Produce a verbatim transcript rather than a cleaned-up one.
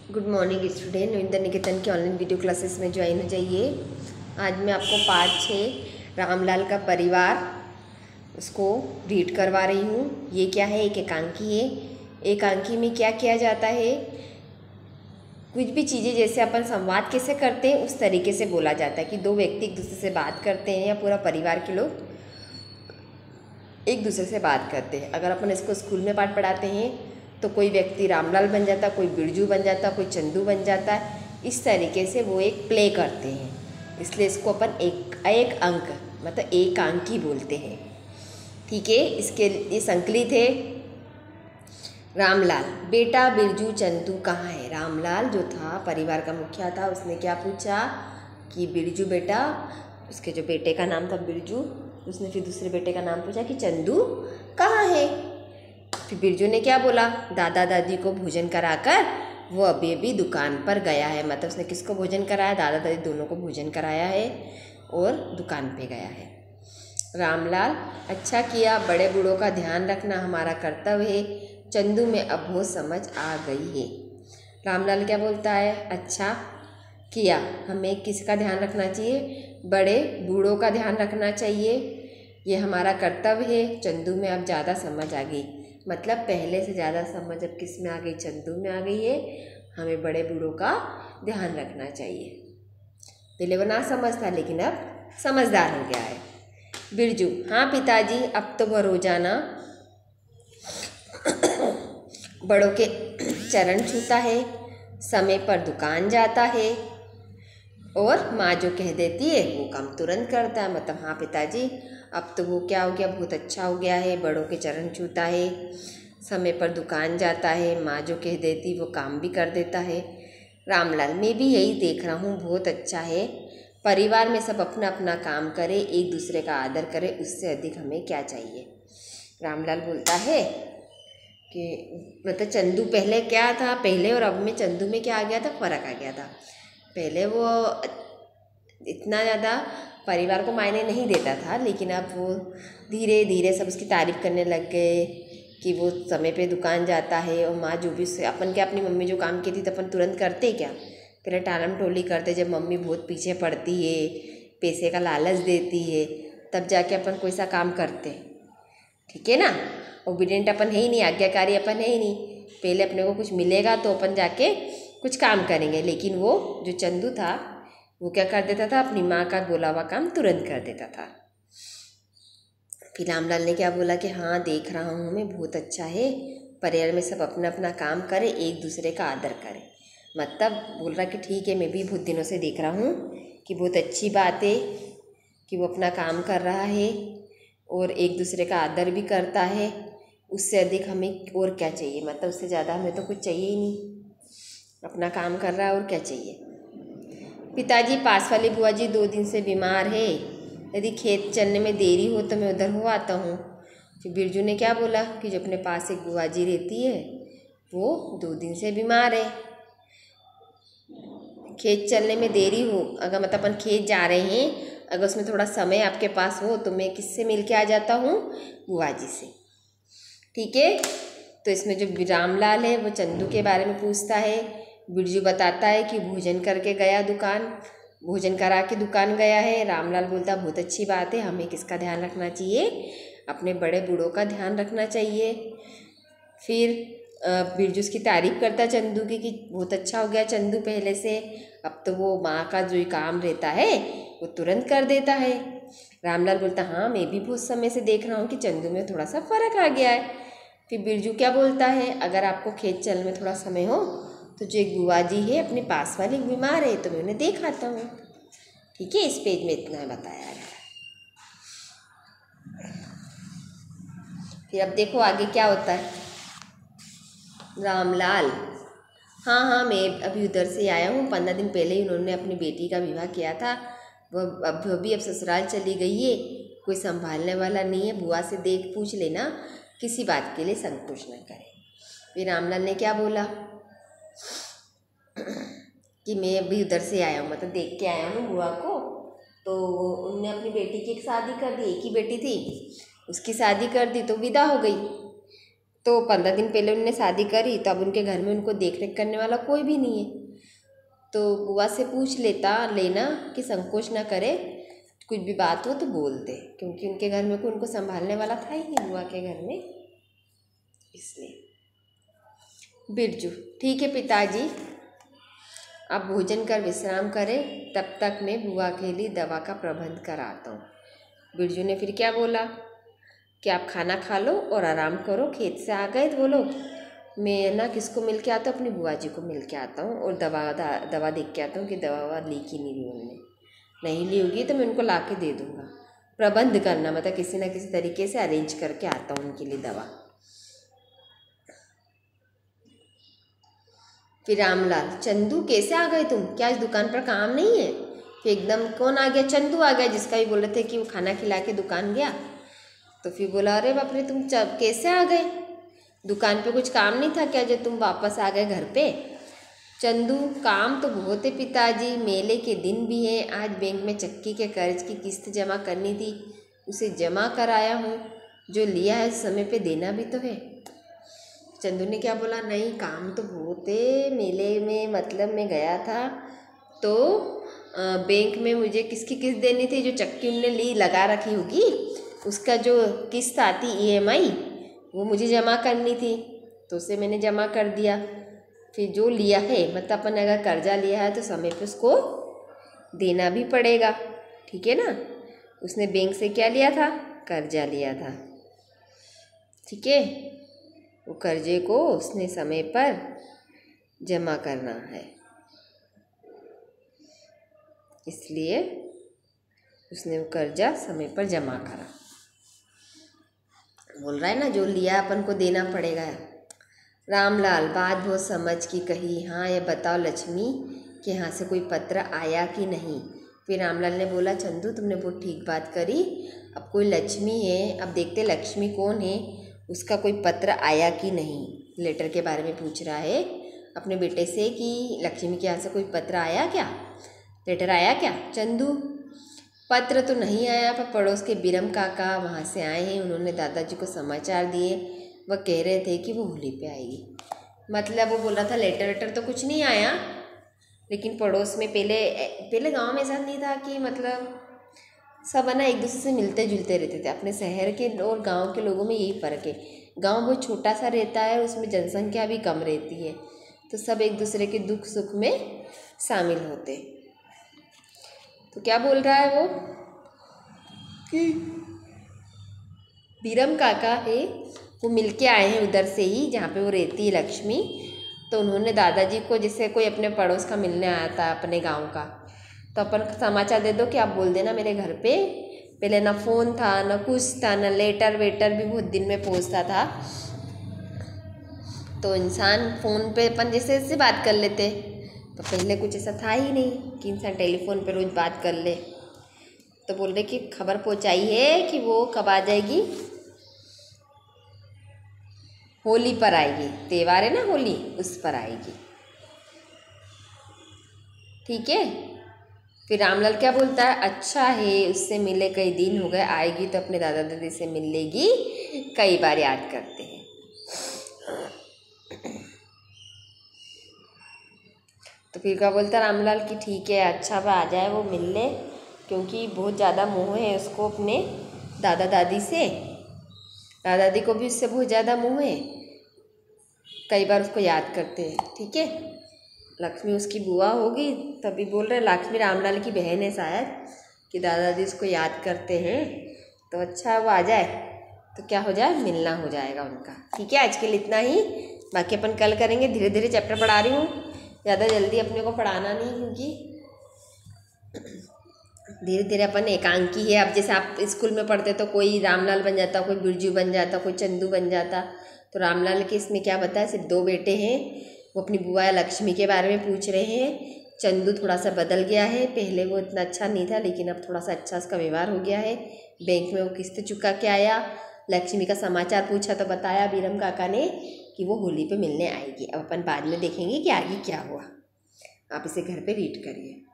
Good morning student, Navinder Niketan के online video classes में join हो जाइए। आज मैं आपको पार्ट छः रामलाल का परिवार उसको रीड करवा रही हूँ। ये क्या है? एक एकांकी है। एकांकी में क्या किया जाता है? कुछ भी चीज़ें जैसे अपन संवाद कैसे करते हैं उस तरीके से बोला जाता है कि दो व्यक्ति एक दूसरे से बात करते हैं या पूरा परिवार के लोग एक दूसरे से बात करते हैं। अगर अपन इसको स्कूल में पाठ पढ़ाते हैं तो कोई व्यक्ति रामलाल बन जाता, कोई बिरजू बन जाता, कोई चंदू बन जाता। इस तरीके से वो एक प्ले करते हैं, इसलिए इसको अपन एक एक अंक मतलब एकांकी बोलते हैं। ठीक है, इसके ये संकलित है। रामलाल, बेटा बिरजू चंदू कहाँ है? रामलाल जो था परिवार का मुखिया था, उसने क्या पूछा कि बिरजू बेटा, उसके जो बेटे का नाम था बिरजू, उसने फिर दूसरे बेटे का नाम पूछा कि चंदू कहाँ है? फिर बिरजू ने क्या बोला? दादा दादी को भोजन कराकर वो अभी अभी दुकान पर गया है। मतलब उसने किसको भोजन कराया? दादा दादी दोनों को भोजन कराया है और दुकान पे गया है। रामलाल, अच्छा किया, बड़े बूढ़ों का ध्यान रखना हमारा कर्तव्य है। चंदू में अब बहुत समझ आ गई है। रामलाल क्या बोलता है? अच्छा किया, हमें किसका ध्यान रखना चाहिए? बड़े बूढ़ों का ध्यान रखना चाहिए, ये हमारा कर्तव्य है। चंदू में अब ज़्यादा समझ आ गई, मतलब पहले से ज़्यादा समझ अब किस में आ गई? चंदू में आ गई है। हमें बड़े बूढ़ों का ध्यान रखना चाहिए। पहले वो ना समझता, लेकिन अब समझदार हो गया है। बिरजू, हाँ पिताजी, अब तो वह रोजाना बड़ों के चरण छूता है, समय पर दुकान जाता है और माँ जो कह देती है वो काम तुरंत करता है। मतलब हाँ पिताजी, अब तो वो क्या हो गया? बहुत अच्छा हो गया है। बड़ों के चरण छूता है, समय पर दुकान जाता है, माँ जो कह देती वो काम भी कर देता है। रामलाल, मैं भी यही देख रहा हूँ, बहुत अच्छा है। परिवार में सब अपना अपना काम करे, एक दूसरे का आदर करे, उससे अधिक हमें क्या चाहिए? रामलाल बोलता है कि मतलब चंदू पहले क्या था, पहले और अब में चंदू में क्या आ गया था? फ़र्क आ गया था। पहले वो इतना ज़्यादा परिवार को मायने नहीं देता था, लेकिन अब वो धीरे धीरे सब उसकी तारीफ़ करने लग गए कि वो समय पे दुकान जाता है और माँ जो भी उससे अपन क्या अपनी मम्मी जो काम की थी तो अपन तुरंत करते क्या? पहले टालम टोली करते, जब मम्मी बहुत पीछे पड़ती है, पैसे का लालच देती है, तब जाके अपन कोई सा काम करते। ठीक है ना? ओबीडियंट अपन है ही नहीं, आज्ञाकारी अपन है ही नहीं। पहले अपने को कुछ मिलेगा तो अपन जाके कुछ काम करेंगे, लेकिन वो जो चंदू था वो क्या कर देता था? अपनी माँ का बोला हुआ काम तुरंत कर देता था। फिर रामलाल ने क्या बोला कि हाँ देख रहा हूँ मैं, बहुत अच्छा है। परिवार में सब अपना अपना काम करे, एक दूसरे का आदर करे। मतलब बोल रहा कि ठीक है, मैं भी बहुत दिनों से देख रहा हूँ कि बहुत अच्छी बात है कि वो अपना काम कर रहा है और एक दूसरे का आदर भी करता है। उससे अधिक हमें और क्या चाहिए? मतलब उससे ज़्यादा हमें तो कुछ चाहिए ही नहीं। अपना काम कर रहा है, और क्या चाहिए? पिताजी, पास वाली बुआ जी दो दिन से बीमार है, यदि खेत चलने में देरी हो तो मैं उधर हो आता हूँ। फिर बिरजू ने क्या बोला कि जो अपने पास एक बुआ जी रहती है वो दो दिन से बीमार है। खेत चलने में देरी हो, अगर मतलब अपन खेत जा रहे हैं, अगर उसमें थोड़ा समय आपके पास हो तो मैं किससे मिल के आ जाता हूँ? बुआ जी से। ठीक है, तो इसमें जो रामलाल है वो चंदू के बारे में पूछता है। बिरजू बताता है कि भोजन करके गया दुकान, भोजन करा के दुकान गया है। रामलाल बोलता बहुत अच्छी बात है, हमें किसका ध्यान रखना चाहिए? अपने बड़े बूढ़ों का ध्यान रखना चाहिए। फिर बिरजू उसकी तारीफ़ करता चंदू की कि बहुत अच्छा हो गया चंदू पहले से, अब तो वो माँ का जो काम रहता है वो तुरंत कर देता है। रामलाल बोलता हाँ मैं भी बहुत समय से देख रहा हूँ कि चंदू में थोड़ा सा फ़र्क आ गया है। फिर बिरजू क्या बोलता है? अगर आपको खेत चलने में थोड़ा समय हो तो जो एक बुआ जी है अपने पास वाली बीमार है तो मैं उन्हें देख आता हूँ। ठीक है, इस पेज में इतना बताया गया। फिर अब देखो आगे क्या होता है। रामलाल, हाँ हाँ मैं अभी उधर से आया हूँ, पंद्रह दिन पहले ही उन्होंने अपनी बेटी का विवाह किया था। वह अब अभी अब ससुराल चली गई है, कोई संभालने वाला नहीं है। बुआ से देख पूछ लेना, किसी बात के लिए संकोच न करे। फिर रामलाल ने क्या बोला कि मैं अभी उधर से आया हूँ, मतलब देख के आया हूँ बुआ को, तो उनने अपनी बेटी की एक शादी कर दी, एक ही बेटी थी, उसकी शादी कर दी तो विदा हो गई। तो पंद्रह दिन पहले उन्होंने शादी करी, तो अब उनके घर में उनको देख रेख करने वाला कोई भी नहीं है। तो बुआ से पूछ लेता लेना कि संकोच ना करे, कुछ भी बात हो तो बोल दे, क्योंकि उनके घर में कोई उनको संभालने वाला था ही नहीं बुआ के घर में, इसलिए। बिरजू, ठीक है पिताजी, आप भोजन कर विश्राम करें, तब तक मैं बुआ के लिए दवा का प्रबंध कराता हूँ। बिरजू ने फिर क्या बोला कि आप खाना खा लो और आराम करो, खेत से आ गए तो बोलो मैं ना किसको मिल के आता हूँ, अपनी बुआ जी को मिल के आता हूँ और दवा दवा देख के आता हूँ कि दवा ववा ली कि नहीं ली उन्होंने, नहीं ली होगी तो मैं उनको ला के दे दूँगा। प्रबंध करना मतलब किसी ना किसी तरीके से अरेंज करके आता हूँ उनके लिए दवा। फिर रामलाल, चंदू कैसे आ गए तुम, क्या इस दुकान पर काम नहीं है? फिर एकदम कौन आ गया? चंदू आ गया, जिसका भी बोल रहे थे कि वो खाना खिला के दुकान गया। तो फिर बोला अरे बाप रे, तुम कैसे आ गए, दुकान पे कुछ काम नहीं था क्या जो तुम वापस आ गए घर पे? चंदू, काम तो बहुत है पिताजी, मेले के दिन भी है, आज बैंक में चक्की के कर्ज की किस्त जमा करनी थी, उसे जमा कराया हूँ, जो लिया है समय पे देना भी तो है। चंदू ने क्या बोला, नहीं काम तो बहुत है, मेले में मतलब मैं गया था तो बैंक में मुझे किसकी किस्त देनी थी, जो चक्की उनने ली लगा रखी होगी उसका जो किस्त आती ई एम आई वो मुझे जमा करनी थी, तो उसे मैंने जमा कर दिया। फिर जो लिया है मतलब अपन अगर कर्जा लिया है तो समय पे उसको देना भी पड़ेगा, ठीक है ना। उसने बैंक से क्या लिया था, कर्जा लिया था, ठीक है, वो कर्जे को उसने समय पर जमा करना है, इसलिए उसने वो कर्जा समय पर जमा करा। बोल रहा है ना जो लिया अपन को देना पड़ेगा। रामलाल, बात बहुत समझ की कही, हाँ ये बताओ लक्ष्मी कि यहाँ से कोई पत्र आया कि नहीं? फिर रामलाल ने बोला चंदू तुमने बहुत ठीक बात करी, अब कोई लक्ष्मी है, अब देखते लक्ष्मी कौन है, उसका कोई पत्र आया कि नहीं। लेटर के बारे में पूछ रहा है अपने बेटे से कि लक्ष्मी के यहाँ से कोई पत्र आया क्या, लेटर आया क्या? चंदू, पत्र तो नहीं आया, पर पड़ोस के बीरम काका वहाँ से आए हैं, उन्होंने दादाजी को समाचार दिए, वह कह रहे थे कि वो होली पे आएगी। मतलब वो बोल रहा था लेटर वेटर तो कुछ नहीं आया, लेकिन पड़ोस में पहले पहले गांव में ऐसा नहीं था कि मतलब सब है ना एक दूसरे से मिलते जुलते रहते थे। अपने शहर के और गांव के लोगों में यही फ़र्क है, गांव बहुत छोटा सा रहता है, उसमें जनसंख्या भी कम रहती है, तो सब एक दूसरे के दुख सुख में शामिल होते। तो क्या बोल रहा है वो कि बीरम काका है वो मिल के आए हैं उधर से ही जहाँ पे वो रहती है लक्ष्मी, तो उन्होंने दादाजी को जैसे कोई अपने पड़ोस का मिलने आया था अपने गांव का, तो अपन समाचार दे दो कि आप बोल देना मेरे घर पे, पहले ना फ़ोन था ना कुछ था ना लेटर वेटर भी बहुत दिन में पहुंचता था, तो इंसान फ़ोन पे अपन जैसे ऐसे बात कर लेते, तो पहले कुछ ऐसा था ही नहीं कि इंसान टेलीफोन पे रोज़ बात कर ले। तो बोल रहे कि खबर पहुंचाई है कि वो कब आ जाएगी, होली पर आएगी, त्यौहार है ना होली उस पर आएगी, ठीक है। फिर रामलाल क्या बोलता है, अच्छा है उससे मिले कई दिन हो गए, आएगी तो अपने दादा दादी से मिल लेगी, कई बार याद करते हैं। तो फिर क्या बोलता है रामलाल कि ठीक है अच्छा वह आ जाए वो मिल ले, क्योंकि बहुत ज़्यादा मोह है उसको अपने दादा दादी से, दादा दादी को भी उससे बहुत ज़्यादा मोह है, कई बार उसको याद करते हैं, ठीक है। लक्ष्मी उसकी बुआ होगी, तभी बोल रहे लक्ष्मी रामलाल की बहन है शायद, कि दादा दादी उसको याद करते हैं, तो अच्छा वो आ जाए तो क्या हो जाए, मिलना हो जाएगा उनका, ठीक है। आज के लिए इतना ही, बाकी अपन कल करेंगे, धीरे धीरे चैप्टर पढ़ा रही हूँ, ज़्यादा जल्दी अपने को पढ़ाना नहीं, क्योंकि धीरे धीरे अपन एकांकी है। अब जैसे आप स्कूल में पढ़ते तो कोई रामलाल बन जाता, कोई बिरजू बन जाता, कोई चंदू बन जाता, तो रामलाल के इसमें क्या बताया, सिर्फ दो बेटे हैं, वो अपनी बुआ लक्ष्मी के बारे में पूछ रहे हैं। चंदू थोड़ा सा बदल गया है, पहले वो इतना अच्छा नहीं था, लेकिन अब थोड़ा सा अच्छा उसका व्यवहार हो गया है, बैंक में वो किस्त चुका के आया, लक्ष्मी का समाचार पूछा तो बताया बीरम काका ने कि वो होली पे मिलने आएगी। अब अपन बाद में देखेंगे कि आगे क्या हुआ, आप इसे घर पे रीड करिए।